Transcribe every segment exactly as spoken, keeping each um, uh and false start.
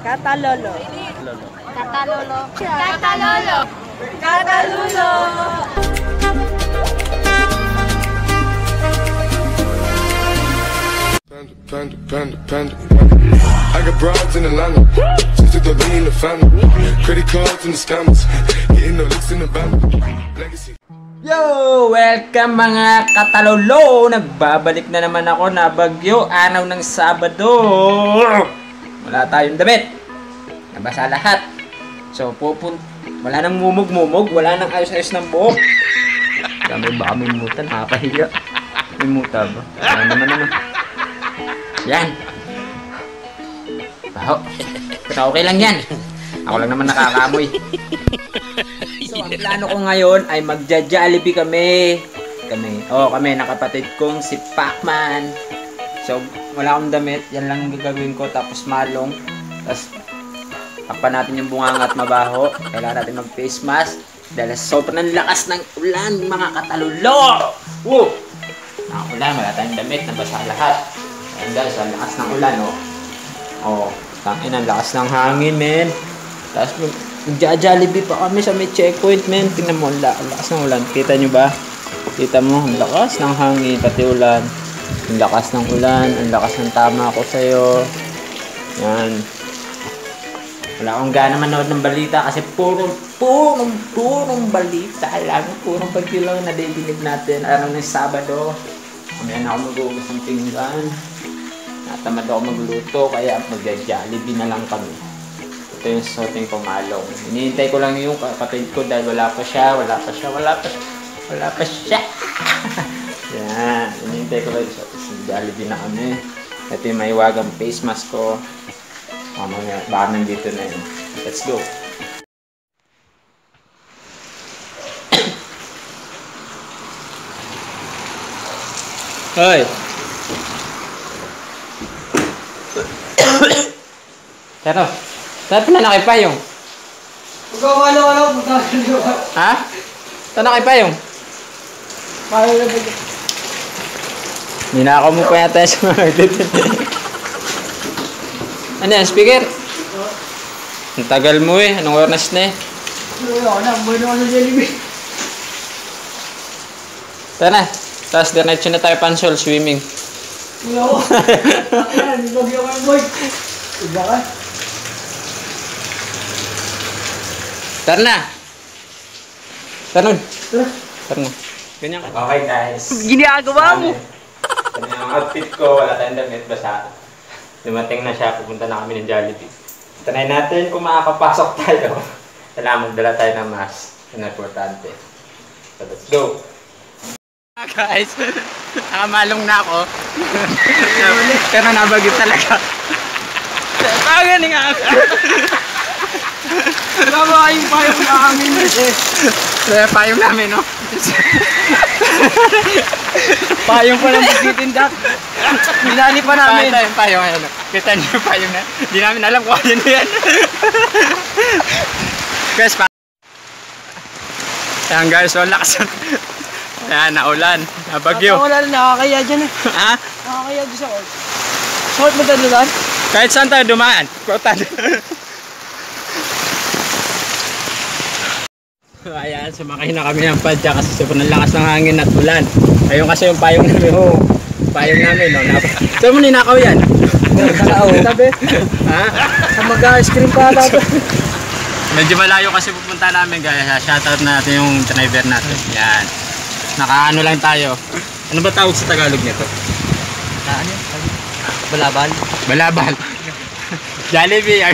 Katalolo. Lolo. Katalolo. Katalolo. Katalulo. Panda, panda, panda, panda. I got broads in Atlanta, just to throw me in the family. Credit cards and the scammers, getting no licks in the band. Legacy. Yo! Welcome mga katalolo! Nagbabalik na naman ako na bagyo, araw ng Sabado. Wala tayong damit. Nabasa lahat. So, pupun... Wala nang mumug-mumug, wala nang ayos-ayos ng buhok. Dami baka may muta, nakakahiya. May muta ba? Wala naman ano. Yan. Baho. Pero okay lang yan. Ako lang naman nakakamoy. So, ang plano ko ngayon ay magja-Jollibee kami. Kami. Oo, kami, nakapatid kong si Pacman. So, wala akong damit. Yan lang ang gagawin ko. Tapos malong. Tapos, takpan natin yung bunganga at mabaho. Kailangan natin mag-face mask. Dahil sobrang lakas ng ulan, mga katalulo! Woo! Nakaulan, wala tayong damit. Nabasa lahat. Ayan guys, ang lakas ng ulan, oh. Oh, tangin, ang lakas ng hangin, men. Tapos, mag-Jollibee pa kami sa may checkpoint, men. Tingnan mo, ang lakas ng ulan. Kita nyo ba? Kita mo, ang lakas ng hangin, pati ulan. Ang lakas ng ulan, ang lakas ng tama ko sa'yo. Yan. Wala akong gana manood ng balita kasi purong, purong, purong balita lang. Purong bagyo lang na nadidinig natin. Araw ng Sabado. Mamaya na ako mag-uubos ng pinggan. Natamad ako magluto kaya mag-Jollibee na lang kami. Ito yung sorting pumalong. Hinihintay ko lang yung kapatid ko dahil wala pa siya, wala pa siya, wala pa siya, wala pa siya. Yan. Hinihintay ko lang yung Jollibee na kami. Ito yung maiwagang face mask ko. Mamaya, baka nandito na yun. Let's go! Hoy! Pero, saan pala nakipayong? Pagkakalo-kalo, pagkakalo. Ha? Saan nakipayong? Paano na ba? Ninakaw mo pa yata sa mga dito. Ano yan, speaker? Ang tagal mo eh. Anong oras na eh? Wala na, buwan ako sa Jollibee. Tara, tapos diretso na tayo pansol, swimming. Wala ako. Ayan, bagyo ka boy. Iba ka? Tara na! Tara nun. Tara. Tara na. Ganyan ka. Okay guys. Ginagawa mo. Ano yung outfit ko, wala tayong damit, basta dumating na siya, pupunta na kami ng Jollibee. Tanayin natin kung makakapasok tayo. Kailangan magdala tayo ng mask. Yun ang importante. So let's go! Guys, nakamalong na ako. Pero nabagyo talaga. Pagaling nga ako. Tama yung payong namin eh. Kaya payong namin, no? Payong pa lang magtitindak. Minali pa namin. Ito yung payong, ayun. Kita niyo yung payong na. Hindi namin alam kung ano yan. Guys, pa. Ayan guys, wala kasi. Ayan, naulan. Nabagyo. Wala na, nakakaya dyan eh. Ha? Nakakaya dyan sa old. Short mo tayo doon? Kahit saan tayo dumaan. Kutan. Ayan, sumakay na kami ng padya kasi sobrang lakas ng hangin at ulan. Ayun kasi yung payong namin. Oh, payong namin, no? Saan mo ninakaw yan? Kalao. Sabi? Ha? Sa mag-ice cream pa ata. Medyo malayo kasi pupunta namin, guys. Shoutout na natin yung driver natin. Yan. Nakaano lang tayo. Ano ba tawag sa Tagalog nito? Ano? Balabal? Balabal. Jollibee.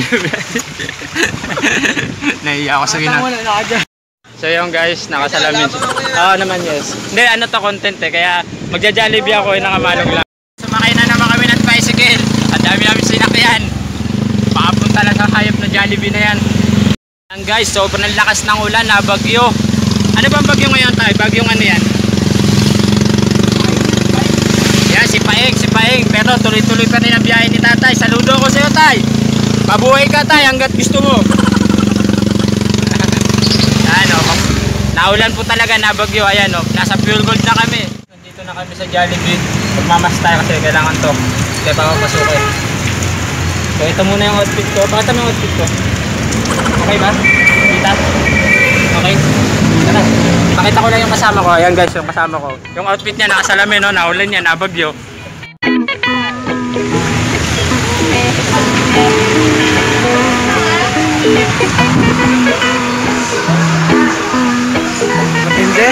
Naiiyak ako sa gina. So yung guys, nakasalamin. Oo naman, yes. Hindi, ano to content eh. Kaya magja-Jollibee ako, yung nakamalog lang. Sumakay na naman kami ng bicycle. At dami namin sinakyan. Makapunta na sa hayop na Jollibee na yan. Yan guys, sobrang lakas ng ulan na bagyo. Ano bang bagyo ngayon tayo? Bagyong ano yan? Yan, si Paeng, si Paeng. Pero tuloy-tuloy pa rin ang biyahe ni tatay. Saludo ko sa'yo, tay. Mabuhay ka, tay, hanggat gusto mo. Ano, naulan po talaga na bagyo. Ayan, oh, nasa fuel gold na kami. Nandito na kami sa Jollibee. Magmamas tayo kasi kailangan to. Kaya papapasukin. So ito muna yung outfit ko. Pakita mo yung outfit ko. Okay ba? Kita? Okay? Tara. Pakita ko lang yung kasama ko. Ayan guys, yung kasama ko. Yung outfit niya nakasalamin, no? Naulan niya, nabagyo. Matindi.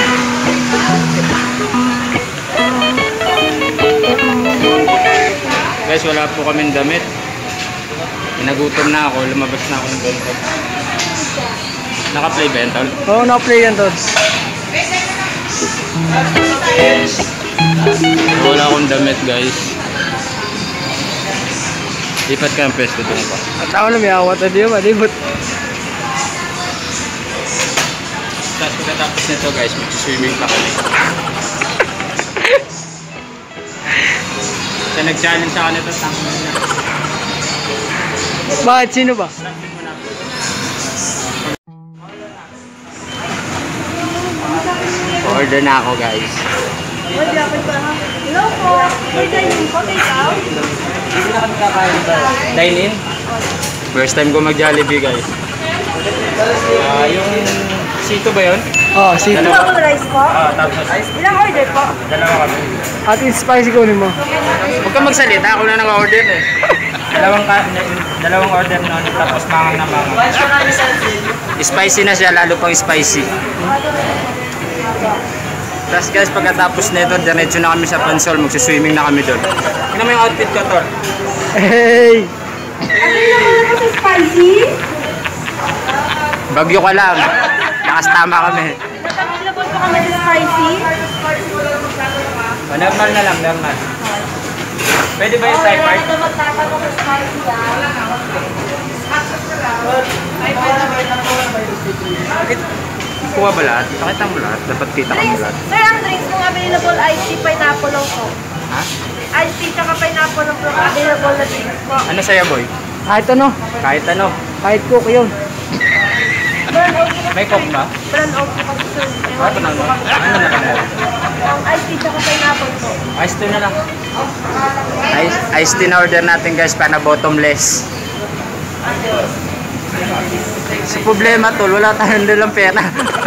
Guys, wala po kaming damit. Inagutom na ako, lumabas na ako ng ganito. Naka-play ba yan, tol? Oo, na-play yan, Tol. Wala akong damit, guys. Lipat ka ng pwesto doon pa. At ako na may awat na diyo, malibot. Tapos pagkatapos nito, guys, mag-swimming pa kami. Sa nag-challenge sa kanito, tangin na. Bakit? Sino ba? Order na ako, guys. Hello po. May dining po, ikaw? Hindi na kami kakain ba? Dine-in? First time ko mag-Jollibee, guys. Ah, yung sito ba yun? Oo, oh, sito. Double rice po? Ah, tapos ice. Ilang order po? Dalawa kami. At it's spicy kunin mo. Huwag ka magsalita, ako na nang-order eh. Dalawang, ka, dalawang order nun, tapos mangang na mangang. Spicy na siya, lalo pang spicy. Tapos guys, pagkatapos nito, diretso na kami sa Pansol, magsiswimming na kami doon. Tingnan mo yung outfit ko, Tol. Hey! Ano yung mga kasi spicy? Bagyo ka lang. Nakastama kami. Nataglabot po kami sa spicy? O, normal na lang, normal. Pwede ba yung type art? Ito magtatanong sa spicy Bakit? Kuha ba lahat? Pakita mo lahat. Dapat kita ka mo Drinks, lahat. sir, ang drinks kung available, iced tea, pineapple lang po. Ha? Iced tea, tsaka pineapple lang po, available na drinks po. Ano sa'yo, boy? Kahit ano, Kahit ano. kahit cook yun. Brown oat po. May coke ba? Brown oat po kasi sir. Ah, ito na mo. Ano na lang? Ang iced tea, tsaka pineapple po. Ice tea na lang. Ice, ice tea na order natin guys, para bottomless. Sa problema tol, wala tayong dalang pera.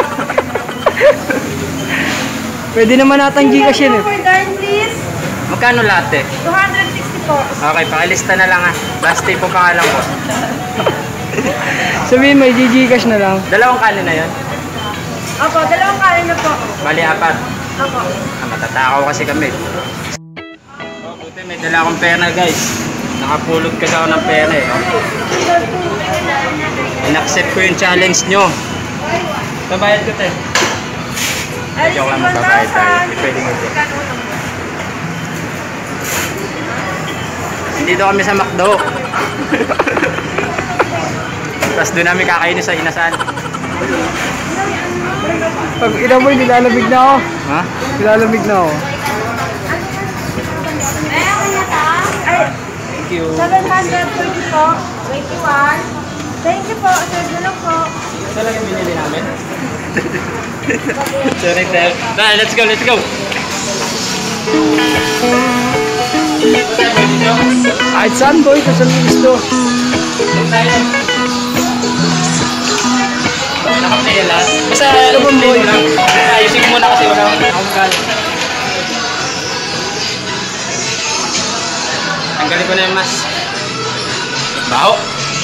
Pwede naman natang Gcash yan eh. For darn, please. Magkano latte? two hundred sixty po. Okay, pakilista na lang ah. Last day po pangalan ko. Sabihin mo, i-Gcash na lang. Dalawang kanin na yun. Opo, dalawang kanin na po. Bali apat. Opo. Ah, matatakaw kasi kami. Oh, buti may dala akong pera guys. Nakapulot kasi ako ng pera eh. In-accept ko yung challenge nyo. Tabayad ko te. Joke lang, magbabayad tayo. Hindi pwedeng hindi. Nandito kami sa McDo. Tapos doon namin kakainin sa inasal. Pag inamoy, nilalamig na ako. Ha? Nilalamig na ako. Thank you. seven hundred twenty po. twenty-one. Thank you po. Sir, lang po. Ito lang yung binili namin. Sorry, Tel. Dahil, let's go, let's go. Kahit saan boy, kasal mo gusto. Nakaplay lahat. Basta, i-play mo lang. Ayusin ko muna kasi wala akong gal. Tanggalin ko na yung mask. Baho.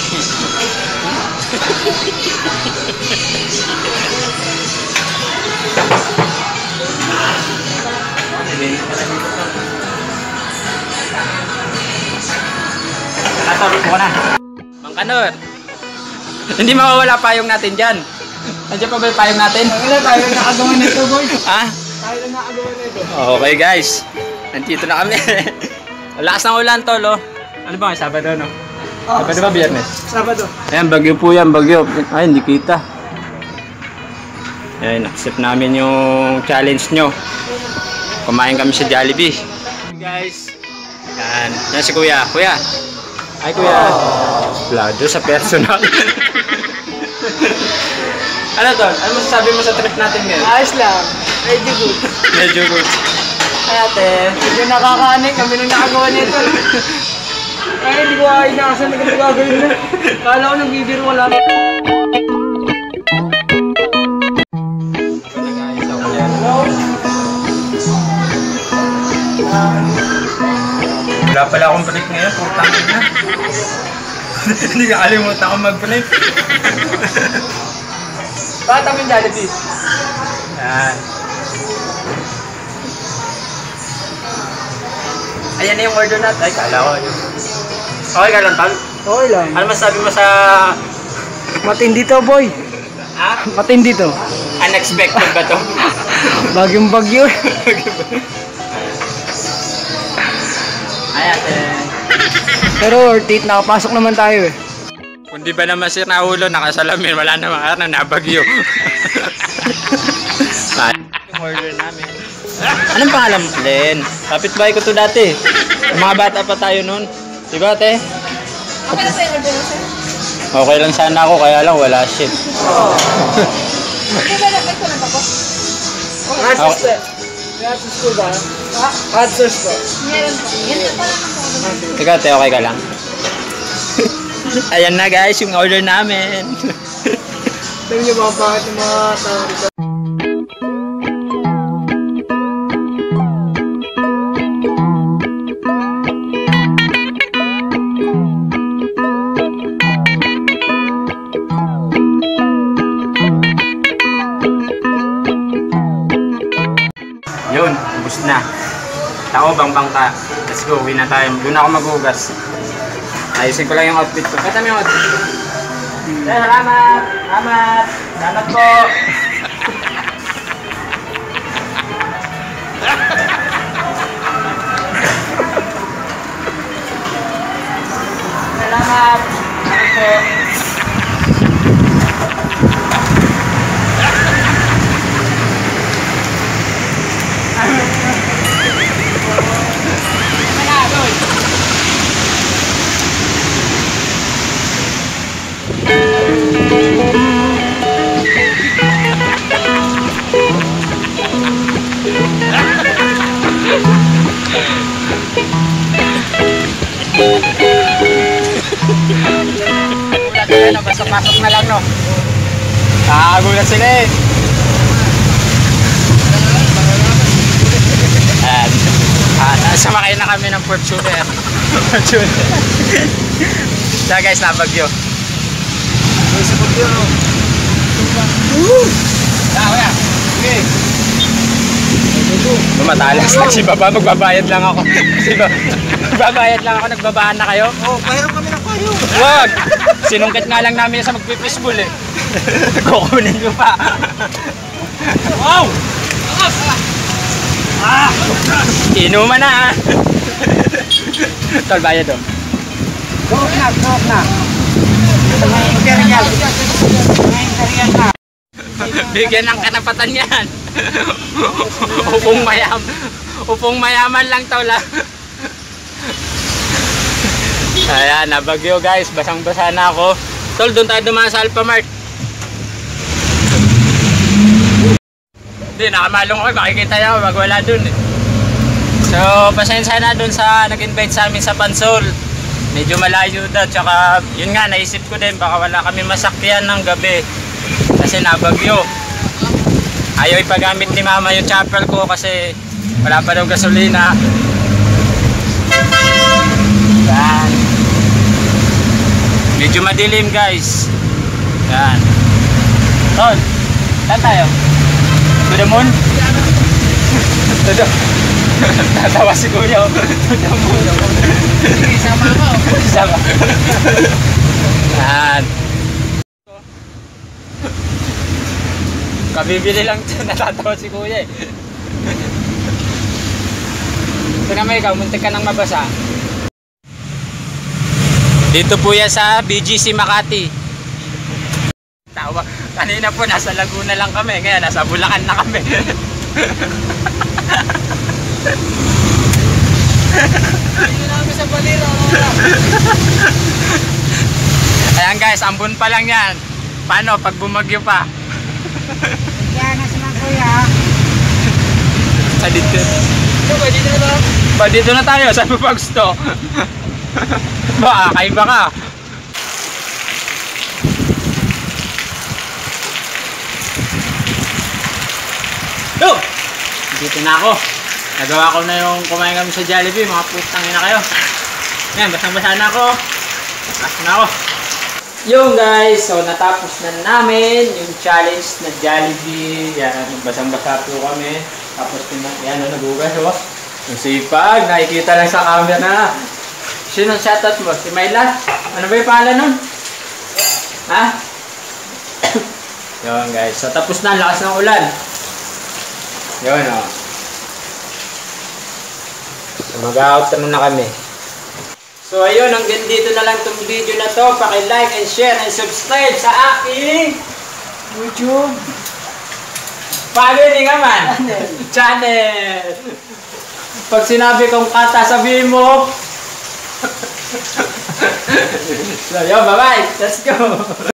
Nakatulog ko na. Mang Kanor. Hindi mawawala payong natin dyan. Nandiyan pa ba yung payong natin? Wala tayo nakagawa nito boy. Ha? Tayo na nakagawa nito. Okay guys. Nandito na kami. Lakas ng ulan tol oh. Ano ba? Sabado no? Oh, Sabado ba biyernes? Sabado. Ayan, bagyo po yan, bagyo. Ay, hindi kita. Ayan, accept namin yung challenge nyo. Kumain kami sa Jollibee. Guys. Yan. Yan si Kuya. Kuya. Ay, Kuya. Plado sa personal. Ano tol? Ano masasabi mo sa trip natin ngayon? Ayos lang. Medyo good. Medyo good. Ay, ate. Medyo nakakaanik kami nung nakagawa nito. Ay, hindi ko ay inaasan na ganito gagawin na. Kala ko nagbibiro lang. Wala pala akong break ngayon, putang ina. Hindi ka kalimutan akong mag-break. Bakit kami Jollibee? Yan. Ayan na yung order natin. Ay, kala ko yun. Okay ka lang, Tal? Okay lang. Ano masabi mo sa... Matindi to, boy. Ha? Matindi to. Unexpected ba to? Bagyong bagyo. Ayan, eh. Pero worth it, nakapasok naman tayo eh. Kung di ba naman si Raulo nakasalamin, wala namang araw, nabagyo. Yung order namin. Anong pangalan mo, Len? Kapitbahay ko to dati. Yung mga bata pa tayo nun. Diba, te? Okay na sa'yo, order na sir? Okay lang sana ako, kaya lang wala shit. Okay ba na ko lang ako? Ratsus to. Ratsus to ba? Ha? Ratsus to. Meron po. Yan na pala ng Ikaw, te, okay ka lang? Ayan na guys, yung order namin. Alam niyo ba bakit yung mga tao dito? Yun, ubus na. Tao, bang-bang ka. Let's go, uwi na tayo. Doon ako maghugas. Ayusin ko lang yung outfit ko. Kata mo yung outfit ko. Eh, salamat! Salamat! Salamat po! Salamat! Salamat po! Gulat na no, basta pasok na lang no. Nakakagulat sila eh. Ayan. Ah, sumakay na kami ng Fortuner. Fortuner. So guys, nabagyo. Sa bagyo, no? Ah, kuya. Okay. Matalas lang si Baba, magbabayad lang ako. Si Baba, magbabayad lang ako, nagbabaan na kayo? Oh, pahiram kami ng payo. Wag! Sinungkit nga lang namin sa magpipishball eh. Kukunin ko pa. Wow! Ah! Inuman na ah! Tol, bayad oh. Go na, go na. Material. Material na. Bigyan ng kanapatan yan. Upong mayam. Upong mayaman lang tol ah. Ayan, nabagyo guys. Basang-basa na ako. Tol, doon tayo dumaan sa Alphamart. Hindi, nakamalong ako. Makikita niyo ako. Wag wala dun eh. So, pasensya na dun sa nag-invite sa amin sa Pansol. Medyo malayo daw. Tsaka, yun nga, naisip ko din. Baka wala kami masakyan ng gabi. Kasi nabagyo. Ayaw ipagamit ni mama yung chopper ko kasi wala pa daw gasolina. Yan. Medyo madilim guys. Yan. Tol, saan tayo? To the moon? To the... Tatawa si Kuya. To the moon. Sige, sama ako. Sama. Yan. Kabibili lang ito, natatawa si Kuya eh. Ito naman ikaw, muntik ka nang mabasa. Dito po yan sa B G C Makati. Tawa, kanina po nasa Laguna lang kami, ngayon nasa Bulacan na kami. Hindi namin sa balira. Ayan guys, ambon pa lang yan. Paano pag bumagyo pa? Kaya na sa mga kuya. Sa dito. Ito ba, dito na ba? Ba dito na tayo, saan mo pa gusto? Ba, kaiba ka. Yo! Dito na ako. Nagawa ko na yung kumain kami sa Jollibee. Mga putang ina kayo. Yan, basang-basa na ako. Basta na ako. Yung guys, so natapos na namin yung challenge na Jollibee. Yan, basang-basa po kami. Tapos yan, nagugas oh. Yung sipag, nakikita lang sa camera. Sino ang shoutout mo? Si Myla? Ano ba yung pangalan nun? Ha? Yun guys, so tapos na, lakas ng ulan. Yun o. Oh. So mag-out na kami. So ayun, hanggang dito na lang itong video na to. Paki-like and share and subscribe sa aking YouTube family naman channel. Pag sinabi kong kata, sabihin mo. So yun, bye bye. Let's go.